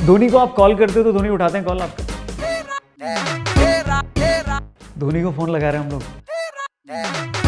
धोनी को आप कॉल करते हो तो धोनी उठाते हैं कॉल आपका? धोनी को फोन लगा रहे हैं हम लोग।